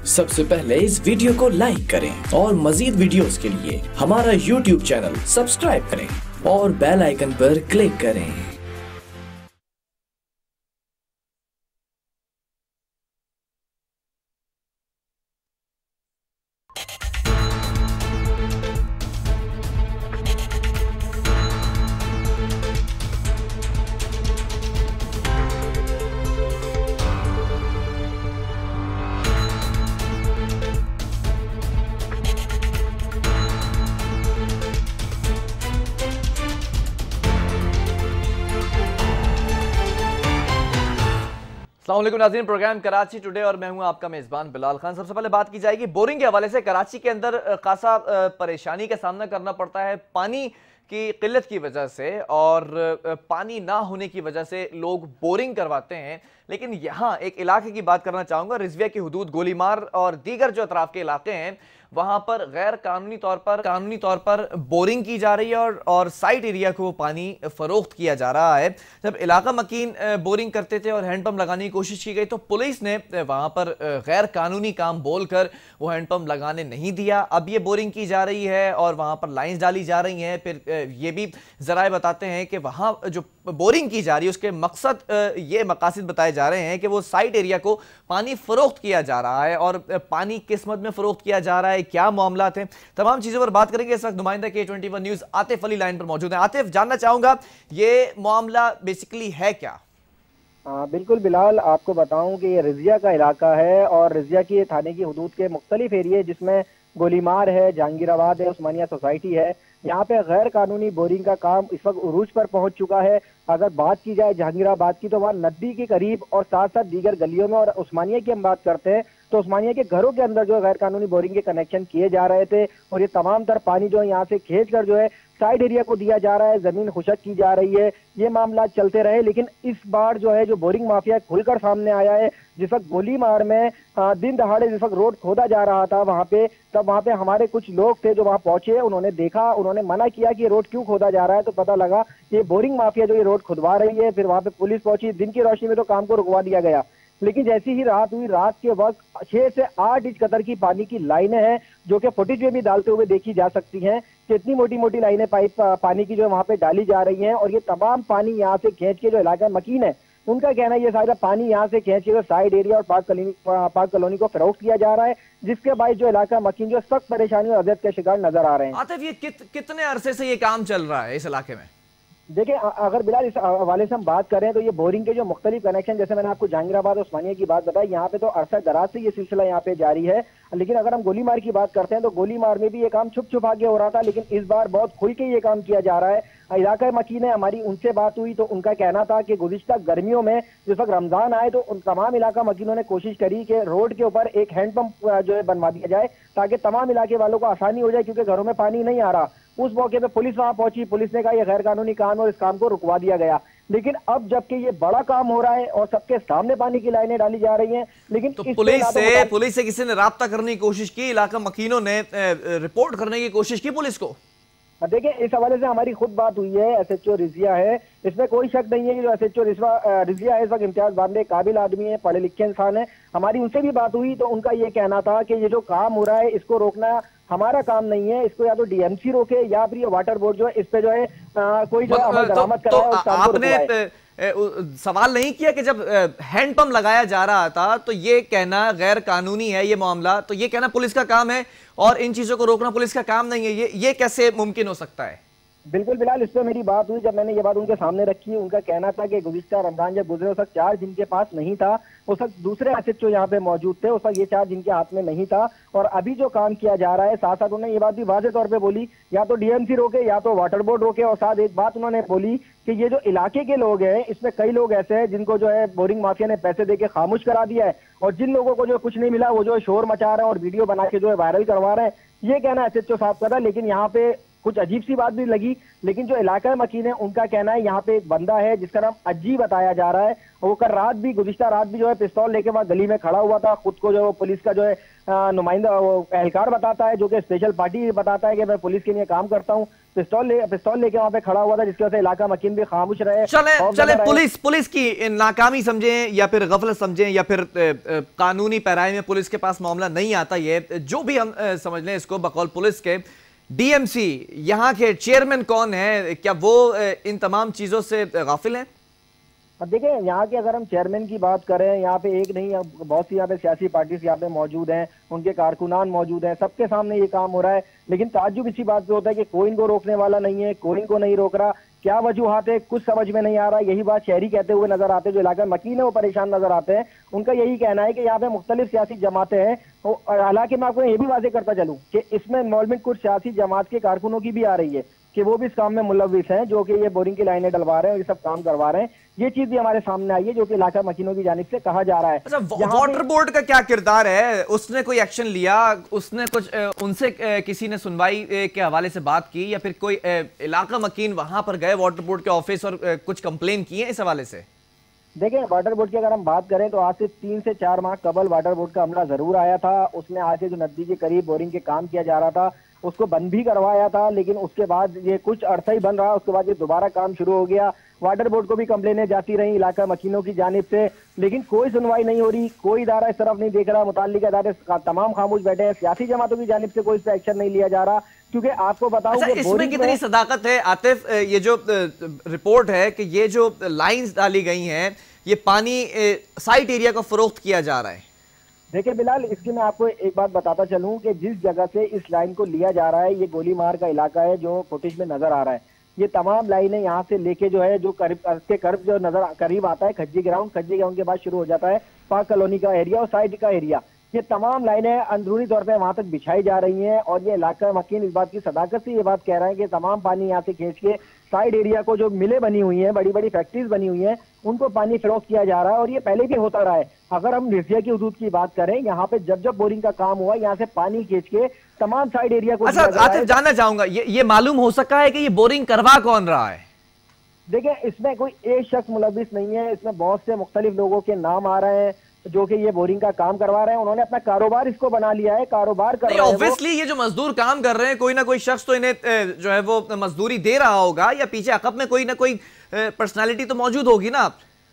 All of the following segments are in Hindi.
सबसे पहले इस वीडियो को लाइक करें और मजीद वीडियोस के लिए हमारा YouTube चैनल सब्सक्राइब करें और बेल आइकन पर क्लिक करें। अस्सलाम वालेकुम नाज़रीन, प्रोग्राम कराची टुडे और मैं हूं आपका मेज़बान बिलाल खान। सबसे पहले बात की जाएगी बोरिंग के हवाले से। कराची के अंदर खासा परेशानी का सामना करना पड़ता है पानी की किल्लत की वजह से, और पानी ना होने की वजह से लोग बोरिंग करवाते हैं। लेकिन यहाँ एक इलाके की बात करना चाहूँगा, रिजविया की हुदूद गोलीमार और दीगर जो अतराफ़ के इलाके हैं वहाँ पर गैर कानूनी तौर पर बोरिंग की जा रही है और साइट एरिया को पानी फ़रोख्त किया जा रहा है। जब इलाका मकीन बोरिंग करते थे और हैंडपम्प लगाने की कोशिश की गई तो पुलिस ने वहाँ पर गैर कानूनी काम बोलकर वो हैंडपम्प लगाने नहीं दिया। अब ये बोरिंग की जा रही है और वहाँ पर लाइन्स डाली जा रही हैं। फिर ये भी ज़राए बताते हैं कि वहाँ जो बोरिंग की जा रही है उसके मकसद ये मकासद बताए जा रहे हैं कि वो साइट एरिया को पानी फ़रोख्त किया जा रहा है। और पानी किस मद में फ़रोख्त किया जा रहा है, क्या मामला थे, तमाम चीज़ों पर बात करेंगे। इस वक्त नुमाइंदा K21 news Atif Ali line पर मौजूद है। आतिफ, जानना चाहूँगा ये मामला बेसिकली है क्या? बिल्कुल बिलाल, आपको बताऊं कि ये रिजिया का इलाका है और रिजिया की थाने की हुदूद के मुख्तलिफ एरिए जिसमें गोलीमार है, जहांगीराबाद है, उस्मानिया सोसाइटी है, यहाँ पे गैर कानूनी बोरिंग का काम इस वक्त उरूज पर पहुंच चुका है। अगर बात की जाए जहांगीराबाद की तो वहाँ नदी के करीब और साथ साथ दीगर गलियों में, और उस्मानिया की हम बात करते हैं तो उस्मानिया के घरों के अंदर जो गैर कानूनी बोरिंग के कनेक्शन किए जा रहे थे और ये तमाम तर पानी जो है यहाँ से खींच कर जो है साइड एरिया को दिया जा रहा है, जमीन खुशक की जा रही है। ये मामला चलते रहे, लेकिन इस बार जो है जो बोरिंग माफिया खुलकर सामने आया है। जिस वक्त गोलीमार में दिन दहाड़े जिस वक्त रोड खोदा जा रहा था वहां पे, तब वहां पे हमारे कुछ लोग थे जो वहां पहुंचे, उन्होंने देखा, उन्होंने मना किया कि ये रोड क्यों खोदा जा रहा है, तो पता लगा ये बोरिंग माफिया जो ये रोड खुदवा रही है। फिर वहां पे पुलिस पहुंची, दिन की रोशनी में तो काम को रुकवा दिया गया। लेकिन जैसी ही रात हुई, रात के वक्त 6 से 8 इंच कतर की पानी की लाइनें हैं जो कि फुटेज में भी डालते हुए देखी जा सकती हैं कि इतनी मोटी मोटी लाइनें पाइप पानी की जो है वहां पे डाली जा रही हैं। और ये तमाम पानी यहाँ से खींच के जो इलाका मकीन है उनका कहना है ये सारा पानी यहाँ से खींच के साइड एरिया और पार्क कॉलोनी को फरोख्त किया जा रहा है, जिसके बाद जो इलाका मकीन जो सख्त परेशानी और अजियत के शिकार नजर आ रहे हैं। आतिफ, ये कितने अरसे से ये काम चल रहा है इस इलाके में? देखिए, अगर बिलाल इस हवाले से हम बात करें तो ये बोरिंग के जो मुख्तलिफ कनेक्शन, जैसे मैंने आपको जहांगीराबाद और उस्मानिया की बात बताई, यहाँ पे तो अरसा दराज से ये सिलसिला यहाँ पे जारी है। लेकिन अगर हम गोलीमार की बात करते हैं तो गोलीमार में भी ये काम छुप छुपा के हो रहा था, लेकिन इस बार बहुत खुल के ये काम किया जा रहा है। इलाका मकीन है, हमारी उनसे बात हुई तो उनका कहना था कि गुज़िश्ता गर्मियों में जिस वक्त रमजान आए तो उन तमाम इलाका मकीनों ने कोशिश करी कि रोड के ऊपर एक हैंडपंप जो है बनवा दिया जाए ताकि तमाम इलाके वालों को आसानी हो जाए, क्योंकि घरों में पानी नहीं आ रहा। उस मौके पे पुलिस वहां पहुंची, पुलिस ने कहा यह गैर कानूनी काम और इस काम को रुकवा दिया गया। लेकिन अब जबकि ये बड़ा काम हो रहा है और सबके सामने पानी की लाइनें डाली जा रही हैं, लेकिन तो पुलिस से किसी ने राब्ता करने की कोशिश की, इलाका मकीनों ने रिपोर्ट करने की कोशिश की पुलिस को? देखिए, इस हवाले से हमारी खुद बात हुई है, SHO रिजिया है, इसमें कोई शक नहीं है कि जो SHO रिजिया है इस वक्त इम्तियाज बांधे काबिल आदमी है, पढ़े लिखे इंसान है। हमारी उनसे भी बात हुई तो उनका ये कहना था कि ये जो काम हो रहा है इसको रोकना हमारा काम नहीं है, इसको या तो DMC रोके या फिर ये वाटर बोर्ड जो है इस पे जो है कोई जो अमल दरामद कर रहा है उस काम को रुकवाए। सवाल नहीं किया कि जब हैंडपंप लगाया जा रहा था तो ये कहना गैर कानूनी है ये मामला, तो ये कहना पुलिस का काम है और इन चीजों को रोकना पुलिस का काम नहीं है, ये कैसे मुमकिन हो सकता है? बिल्कुल बिलाल, इस पर मेरी बात हुई, जब मैंने ये बात उनके सामने रखी, उनका कहना था कि गुज़िश्ता रमजान जब गुजरे उस वक्त चार्ज जिनके पास नहीं था, उस वक्त दूसरे SHO यहाँ पे मौजूद थे, उस वक्त ये चार्ज जिनके हाथ में नहीं था। और अभी जो काम किया जा रहा है, साथ साथ उन्होंने ये बात भी वाज़ेह तौर पे बोली या तो DMC रोके या तो वाटर बोर्ड रोके। और साथ एक बात उन्होंने बोली कि ये जो इलाके के लोग हैं इसमें कई लोग ऐसे हैं जिनको जो है बोरिंग माफिया ने पैसे दे के खामोश करा दिया है, और जिन लोगों को जो कुछ नहीं मिला वो जो शोर मचा रहे हैं और वीडियो बना के जो है वायरल करवा रहे हैं। ये कहना SHO साहब का था। लेकिन यहाँ पे कुछ अजीब सी बात भी लगी। लेकिन जो इलाका मकीन है उनका कहना है यहाँ पे एक बंदा है जिसका नाम अज्जी बताया जा रहा है, वो कल रात भी, गुज़िश्ता रात भी जो है पिस्तौल लेके वहाँ गली में खड़ा हुआ था। खुद को जो पुलिस का जो है नुमाइंदा एहलकार बताता है, जो कि स्पेशल पार्टी बताता है कि मैं पुलिस के लिए काम करता हूँ। पिस्तौल लेके वहाँ पे खड़ा हुआ था, जिसकी वजह से इलाका मकीन भी खामोश रहे। चले पुलिस की नाकामी समझें या फिर गफलत समझें या फिर कानूनी पैराई में पुलिस के पास मामला नहीं आता, ये जो भी हम समझ लें इसको, बकौल पुलिस के डीएमसी यहाँ के चेयरमैन कौन है, क्या वो इन तमाम चीजों से गाफिल हैं? अब देखिए, यहाँ के अगर हम चेयरमैन की बात करें, यहाँ पे एक नहीं, बहुत सी यहाँ पे सियासी पार्टीज यहाँ पे मौजूद हैं, उनके कारकुनान मौजूद हैं, सबके सामने ये काम हो रहा है। लेकिन ताज्जुब इसी बात पे होता है कि कोई इनको रोकने वाला नहीं है, कोई इनको नहीं रोक रहा। क्या वजूहात है, कुछ समझ में नहीं आ रहा। यही बात शहरी कहते हुए नजर आते हैं, जो इलाका मकीन है वो परेशान नजर आते हैं। उनका यही कहना है कि यहाँ पे मुख्तलिफ सियासी जमातें हैं। हालांकि मैं आपको ये भी वाजे करता चलूँ कि इसमें इन्वॉल्वमेंट कुछ सियासी जमात के कारकुनों की भी आ रही है कि वो भी इस काम में मुलविस हैं, जो कि ये बोरिंग की लाइनें डलवा रहे हैं और ये सब काम करवा रहे हैं। ये चीज भी हमारे सामने आई है, जो कि इलाका मकीनों की जानिब से कहा जा रहा है। अच्छा, वाटर बोर्ड का क्या किरदार है? उसने कोई एक्शन लिया? उसने कुछ उनसे किसी ने सुनवाई के हवाले से बात की, या फिर कोई इलाका मकीन वहां पर गए वाटर बोर्ड के ऑफिस और कुछ कंप्लेन किए इस हवाले से? देखिए, वाटर बोर्ड की अगर हम बात करें तो आज से 3 से 4 माह कबल वाटर बोर्ड का अमला जरूर आया था। उसने आके जो नदी के करीब बोरिंग के काम किया जा रहा था उसको बंद भी करवाया था, लेकिन उसके बाद ये कुछ अरसा ही बंद रहा, उसके बाद ये दोबारा काम शुरू हो गया। वाटर बोर्ड को भी कंप्लेनें जाती रही इलाका मकीनों की जानिब से, लेकिन कोई सुनवाई नहीं हो रही, कोई इदारा इस तरफ नहीं देख रहा। मुताल्लिक इदारे तमाम खामोश बैठे हैं, सियासी जमातों की जानिब से कोई इस पर एक्शन नहीं लिया जा रहा। क्योंकि आपको बताऊं कि इसमें कितनी सदाकत है आतिफ, ये जो रिपोर्ट है कि ये जो लाइंस डाली गई हैं, ये पानी साइट एरिया को फरोख्त किया जा रहा है? देखिए बिलाल, इसकी मैं आपको एक बात बताता चलूं कि जिस जगह से इस लाइन को लिया जा रहा है, ये गोलीमार का इलाका है जो फुटेज में नजर आ रहा है। ये तमाम लाइनें यहाँ से लेके जो है, जो करीब जो नजर करीब आता है खज्जी ग्राउंड के बाद शुरू हो जाता है पार्क कॉलोनी का एरिया और साइड का एरिया। ये तमाम लाइनें अंदरूनी तौर पे वहां तक बिछाई जा रही हैं और ये इलाका मकीन इस बात की सदाकत से ये बात कह रहे हैं कि तमाम पानी यहाँ से खींच के साइड एरिया को, जो मिलें बनी हुई हैं, बड़ी बड़ी फैक्ट्रीज बनी हुई हैं, उनको पानी फरोख्त किया जा रहा है। और ये पहले भी होता रहा है। अगर हम रिजिया की हदूद की बात करें, यहाँ पे जब जब बोरिंग का काम हुआ, यहाँ से पानी खींच के तमाम साइड एरिया को। अच्छा आतिफ, जानना चाहूंगा, ये मालूम हो सका है कि ये बोरिंग करवा कौन रहा है? देखिए, इसमें कोई एक शख्स मुलविस नहीं है, इसमें बहुत से मुख्तलिफ लोगों के नाम आ रहे हैं जो कि ये बोरिंग का काम करवा रहे हैं। उन्होंने अपना कारोबार इसको बना लिया है, कारोबार कर रहे हैं। ऑब्वियसली ये जो मजदूर काम कर रहे हैं, कोई ना कोई शख्स तो इन्हें जो है वो मजदूरी दे रहा होगा, या पीछे अकब में कोई ना कोई पर्सनालिटी तो मौजूद होगी ना।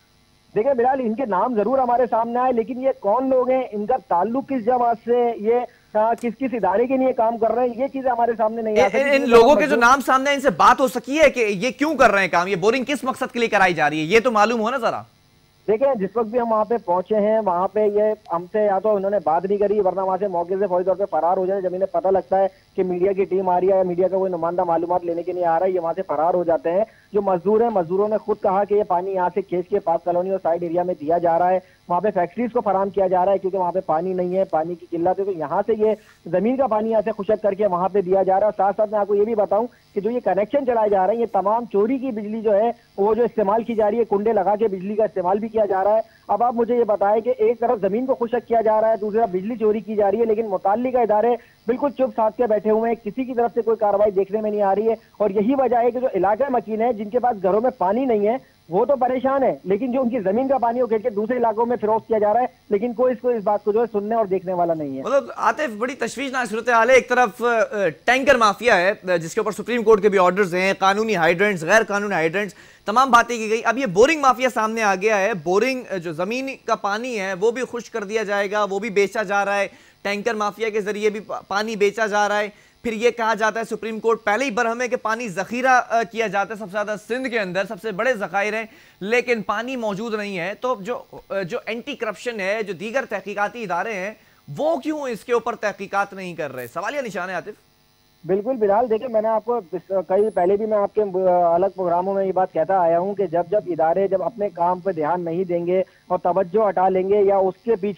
देखिए बिलाल, इनके नाम जरूर हमारे सामने आए, लेकिन ये कौन लोग हैं, इनका ताल्लुक किस जमात से, ये किस किस इदारे के लिए काम कर रहे हैं, ये चीजें हमारे सामने नहीं आ सकती। इन लोगों के जो नाम सामने है, इनसे बात हो सकी है कि ये क्यों कर रहे हैं काम, ये बोरिंग किस मकसद के लिए कराई जा रही है, ये तो मालूम हो ना जरा। देखिए, जिस वक्त भी हम वहाँ पे पहुंचे हैं, वहाँ पे ये हमसे या तो उन्होंने बात नहीं करी, वरना वहाँ से मौके से फौरी तौर पे फरार हो जाए। जब इन्हें पता लगता है कि मीडिया की टीम आ रही है या मीडिया का कोई नुमाइंदा मालूमात लेने के लिए आ रहा है, ये वहाँ से फरार हो जाते हैं। जो मजदूर हैं, मजदूरों ने खुद कहा कि ये पानी यहाँ से खींच के पार्क कॉलोनी और साइड एरिया में दिया जा रहा है, वहाँ पे फैक्ट्रीज को फराम किया जा रहा है, क्योंकि वहाँ पे पानी नहीं है, पानी की किल्लत है। तो यहाँ से ये जमीन का पानी यहाँ से खुशक करके वहाँ पे दिया जा रहा है। साथ साथ मैं आपको ये भी बताऊं कि जो ये कनेक्शन चलाए जा रहे हैं, ये तमाम चोरी की बिजली जो है वो जो इस्तेमाल की जा रही है, कुंडे लगा के बिजली का इस्तेमाल भी किया जा रहा है। अब आप मुझे ये बताएं कि एक तरफ जमीन को खुशक किया जा रहा है, दूसरी तरफ बिजली चोरी की जा रही है, लेकिन मुताल्लिका इदारे बिल्कुल चुप साथ के बैठे हुए हैं, किसी की तरफ से कोई कार्रवाई देखने में नहीं आ रही है। और यही वजह है कि जो इलाका मकीन है, जिनके पास घरों में पानी नहीं है, वो तो परेशान है, लेकिन जो उनकी जमीन का पानी वो खींच के दूसरे इलाकों में फिरोख्त किया जा रहा है, लेकिन कोई इसको इस बात को जो है सुनने और देखने वाला नहीं है। मतलब आतिफ, बड़ी तशवीशनाक सूरत हाल है। एक तरफ टैंकर माफिया है जिसके ऊपर सुप्रीम कोर्ट के भी ऑर्डर्स हैं, कानूनी हाइड्रेंट्स, गैर कानूनी हाइड्रेंट्स, तमाम बातें की गई। अब ये बोरिंग माफिया सामने आ गया है। बोरिंग जो जमीन का पानी है वो भी खुश कर दिया जाएगा, वो भी बेचा जा रहा है, टैंकर माफिया के जरिए भी पानी बेचा जा रहा है। फिर ये कहा जाता है सुप्रीम कोर्ट पहले ही बरहम है कि पानी जखीरा किया जाता है, सबसे ज्यादा सिंध के अंदर सबसे बड़े जखायर हैं, लेकिन पानी मौजूद नहीं है। तो जो एंटी करप्शन है, जो दीगर तहकीकाती इदारे हैं, वो क्यों इसके ऊपर तहकीकात नहीं कर रहे? सवालिया निशान है आतिफ। बिल्कुल बिलाल, देखिए मैंने आपको कई पहले भी मैं आपके अलग प्रोग्रामों में ये बात कहता आया हूँ कि जब जब इदारे जब अपने काम पे ध्यान नहीं देंगे और तवज्जो हटा लेंगे या उसके पीछे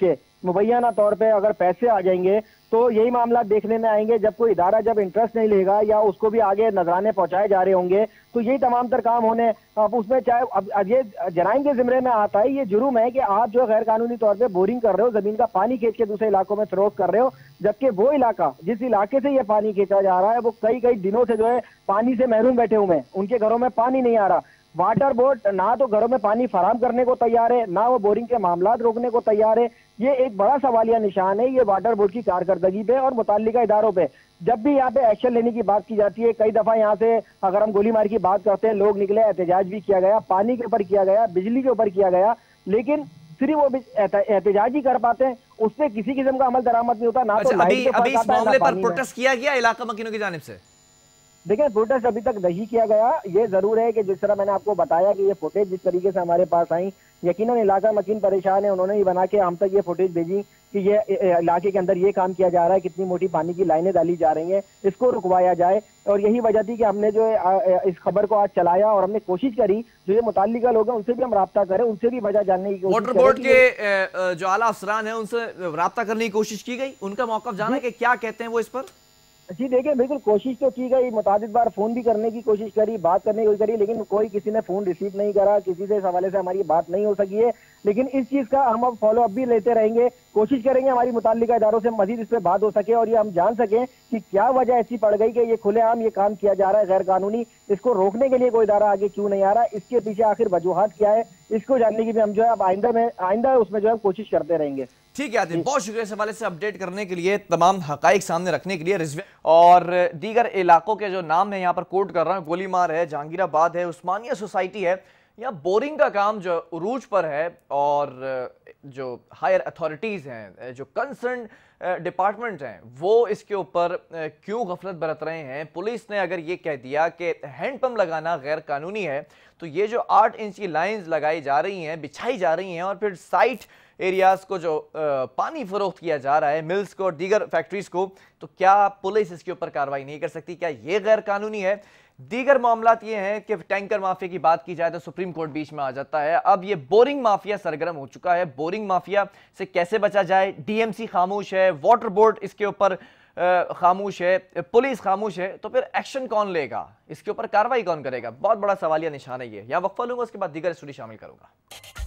मुबैना तौर पे अगर पैसे आ जाएंगे तो यही मामला देखने में आएंगे। जब कोई इदारा जब इंटरेस्ट नहीं लेगा या उसको भी आगे नजराने पहुंचाए जा रहे होंगे तो यही तमाम तर काम होने। अब उसमें चाहे अब ये जराइम के जिम्मे में आता है, ये जुर्म है कि आप जो गैर कानूनी तौर पे बोरिंग कर रहे हो, जमीन का पानी खींच के दूसरे इलाकों में फरोख्त कर रहे हो, जबकि वो इलाका जिस इलाके से ये पानी खींचा जा रहा है वो कई कई दिनों से जो है पानी से महरूम बैठे हुए हैं, उनके घरों में पानी नहीं आ रहा। वाटर बोर्ड ना तो घरों में पानी फराहम करने को तैयार है, ना वो बोरिंग के मामला रोकने को तैयार है। ये एक बड़ा सवालिया निशान है ये वाटर बोर्ड की कारकर्दगी पे और मुताल्लिका इदारों पे। जब भी यहाँ पे एक्शन लेने की बात की जाती है, कई दफा यहाँ से अगर हम गोलीमार की बात करते हैं, लोग निकले, एहतजाज भी किया गया, पानी के ऊपर किया गया, बिजली के ऊपर किया गया, लेकिन सिर्फ वो एहतजाज ही कर पाते हैं, उससे किसी किस्म का अमल दरामद नहीं होता। ना तो अभी इस मामले पर प्रोटेस्ट किया गया इलाका मकीनों की जानिब से? देखिए, प्रोटेस्ट अभी तक नहीं किया गया। ये जरूर है कि जिस तरह मैंने आपको बताया कि ये फुटेज जिस तरीके से हमारे पास आई, यकीनन इलाका मकीन परेशान है। उन्होंने ही बना के हम तक ये फुटेज भेजी कि ये इलाके के अंदर ये काम किया जा रहा है, कितनी मोटी पानी की लाइनें डाली जा रही हैं, इसको रुकवाया जाए। और यही वजह थी कि हमने जो इस खबर को आज चलाया और हमने कोशिश करी जो ये मुताल्लिका लोग हैं उनसे भी हम राब्ता करें, उनसे भी वजह जानने की कोशिश। वाटर बोर्ड के जो आला अफसरान है उनसे राब्ता करने की कोशिश की गई, उनका मौक़िफ़ जाना कि क्या कहते हैं वो इस पर? जी देखिए, बिल्कुल कोशिश तो की गई, मुतादिद बार फोन भी करने की कोशिश करी, बात करने की कोशिश करी, लेकिन कोई किसी ने फोन रिसीव नहीं करा, किसी से इस हवाले से हमारी बात नहीं हो सकी है। लेकिन इस चीज का हम अब फॉलो अप भी लेते रहेंगे, कोशिश करेंगे हमारी मुताल्लिका इदारों से मजीद इस पर बात हो सके और ये हम जान सकें कि क्या वजह ऐसी पड़ गई कि ये खुलेआम ये काम किया जा रहा है गैर कानूनी, इसको रोकने के लिए कोई इदारा आगे क्यों नहीं आ रहा, इसके पीछे आखिर वजूहात क्या है, इसको जानने की भी हम जो है अब आइंदा उसमें जो है कोशिश करते रहेंगे। ठीक है आदिल, बहुत शुक्रिया इस हवाले से अपडेट करने के लिए, तमाम हकाइक सामने रखने के लिए। रिजवी और दीगर इलाकों के जो नाम है यहाँ पर कोट कर रहा हूँ, गोलीमार है, जहांगीराबाद है, उस्मानिया सोसाइटी है, यहाँ बोरिंग का काम जो उरूज पर है और जो हायर अथॉरिटीज़ हैं, जो कंसर्न डिपार्टमेंट हैं, वो इसके ऊपर क्यों गफलत बरत रहे हैं। पुलिस ने अगर ये कह दिया कि हैंडपम्प लगाना गैर कानूनी है, तो ये जो 8 इंच की लाइंस लगाई जा रही हैं, बिछाई जा रही हैं और फिर साइट एरियाज़ को जो पानी फरोख्त किया जा रहा है, मिल्स को और दीगर फैक्ट्रीज़ को, तो क्या पुलिस इसके ऊपर कार्रवाई नहीं कर सकती? क्या ये गैर कानूनी है? दीगर मामलात ये हैं कि टैंकर माफिया की बात की जाए तो सुप्रीम कोर्ट बीच में आ जाता है। अब ये बोरिंग माफिया सरगर्म हो चुका है। बोरिंग माफिया से कैसे बचा जाए? डीएमसी खामोश है, वाटर बोर्ड इसके ऊपर खामोश है, पुलिस खामोश है, तो फिर एक्शन कौन लेगा? इसके ऊपर कार्रवाई कौन करेगा? बहुत बड़ा सवालिया निशान है ये। यहाँ वक्फा लूंगा, उसके बाद दीगर स्टोरी शामिल करूंगा।